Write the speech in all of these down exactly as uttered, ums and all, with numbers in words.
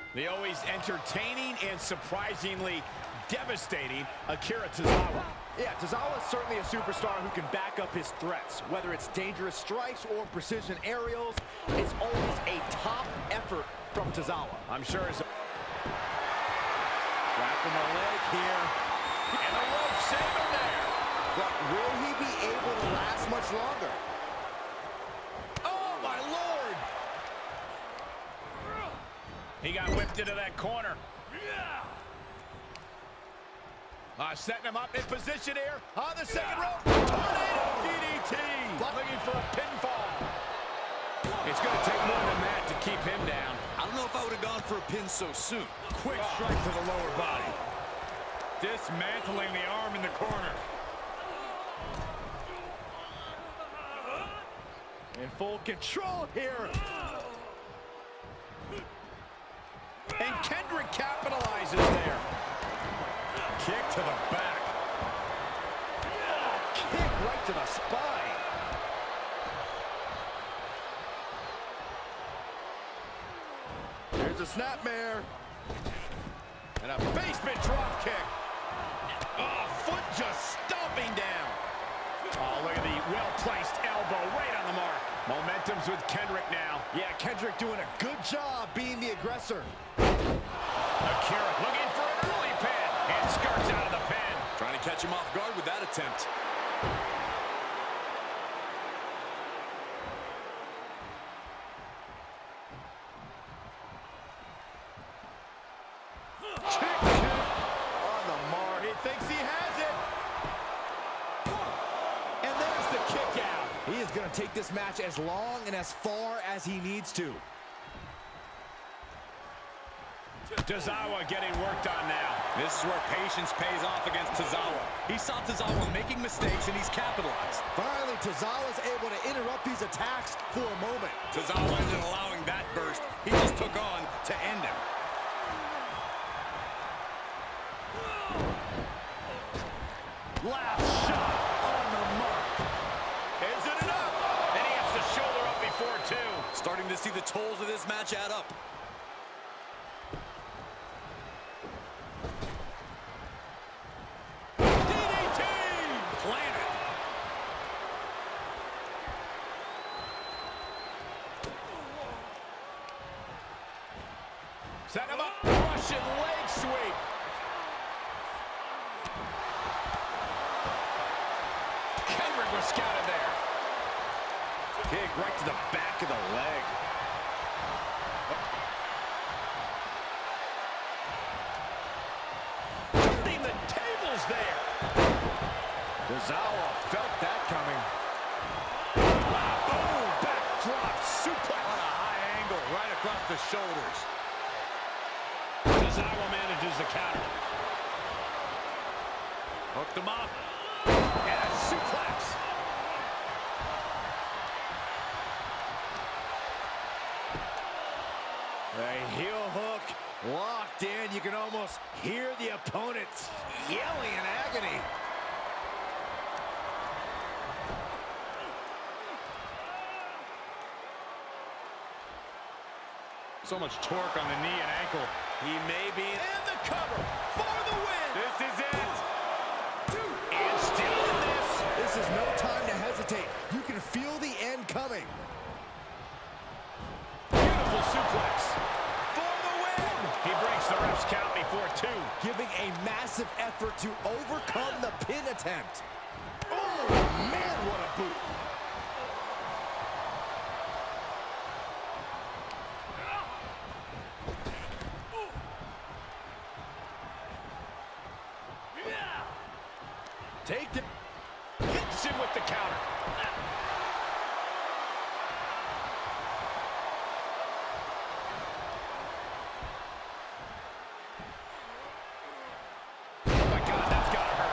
The always entertaining and surprisingly devastating Akira Tozawa. Yeah, Tozawa is certainly a superstar who can back up his threats. Whether it's dangerous strikes or precision aerials, it's always a top effort from Tozawa. I'm sure it's... Wrapping the leg here. And the rope save him there. But will he be able to last much longer? Oh, my Lord! He got whipped into that corner. Uh, setting him up in position here on the second rope. Tornado D D T. Looking for a pinfall. It's going to take more than that to keep him down. I don't know if I would have gone for a pin so soon. Quick strike to the lower body. Dismantling the arm in the corner. In full control here. And Kendrick capitalizes there. Kick to the back. Oh, kick right to the spine. Here's a snapmare. And a basement drop kick. Oh, foot just stomping down. Oh, look at the well-placed elbow right on the mark. Momentum's with Kendrick now. Yeah, Kendrick doing a good job being the aggressor. Akira looking for an early pin and skirts out of the pin. Trying to catch him off guard with that attempt. Kick, kick on the mark. He thinks he has it. And there's the kick out. He is going to take this match as long and as far as he needs to. Tozawa getting worked on now. This is where patience pays off against Tozawa. He saw Tozawa making mistakes, and he's capitalized. Finally, Tozawa's able to interrupt these attacks for a moment. Tozawa isn't allowing that burst. He just took on to end him. Last shot on the mark. Is it enough? And he has the shoulder up before two. Starting to see the tolls of this match add up. Set him up. Russian leg sweep. Kendrick was scouted there. Kick right to the back of the leg. Turning the tables there. Tozawa felt that coming. Boom! Backdrop suplex. On a high angle right across the shoulders. Tozawa manages the counter. Hooked him up. And a suplex. A heel hook locked in. You can almost hear the opponents yelling in agony. So much torque on the knee and ankle. He may be in the cover for the win. This is it. And still in this. This is no time to hesitate. You can feel the end coming. Beautiful suplex for the win. He breaks the ref's count before two. Giving a massive effort to overcome the pin attempt. Oh, man, what a boot. Take the... Hits him with the counter. Oh my God, that's gotta hurt.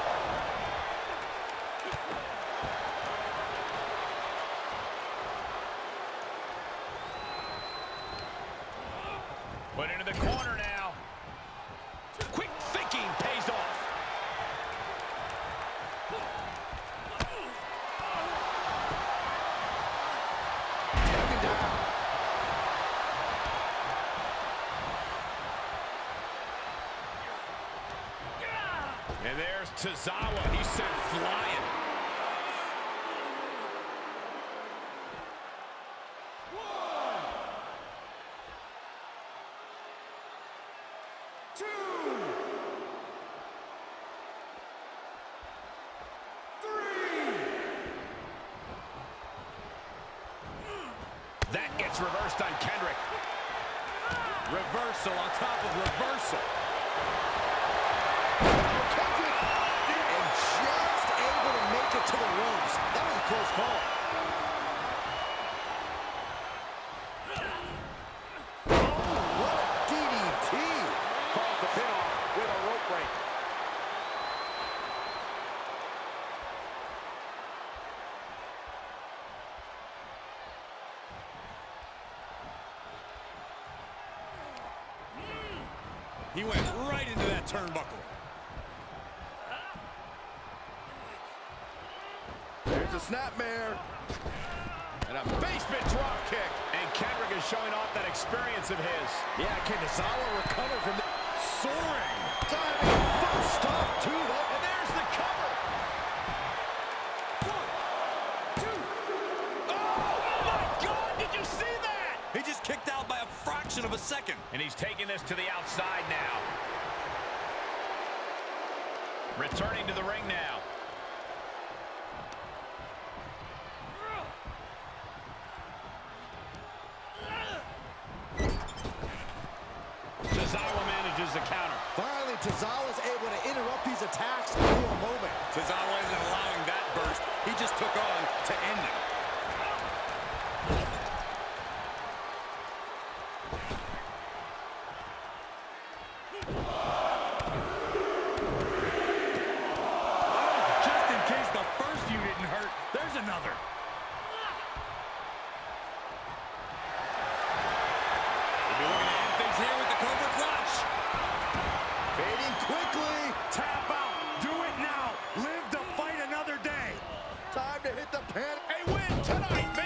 Put into the corner now. Quick thinking pays off. And there's Tozawa. He's sent flying. One. Two. Three. That gets reversed on Kendrick. Reversal on top of reversal. Kendrick, and just able to make it to the ropes. That was a close call. Oh, what a D D T. Calls the pin off with a rope break. He went right into that turnbuckle. There's a snapmare. And a basement drop kick. And Kendrick is showing off that experience of his. Yeah, can Tozawa recover from the Soaring. diving first stop to the... And there's the cover. One. Two. Oh, my God, did you see that? He just kicked out by a fraction of a second. And he's taking this to the outside now. Returning to the ring now. Tozawa manages the counter. Finally, Tozawa's able to interrupt these attacks for a moment. Tozawa isn't allowing that burst. He just took on to end it. Just in case the first few didn't hurt, there's another. We'll be looking to end things here with the Cobra Clutch. Fading quickly. Tap out. Do it now. Live to fight another day. Time to hit the panic. A win tonight.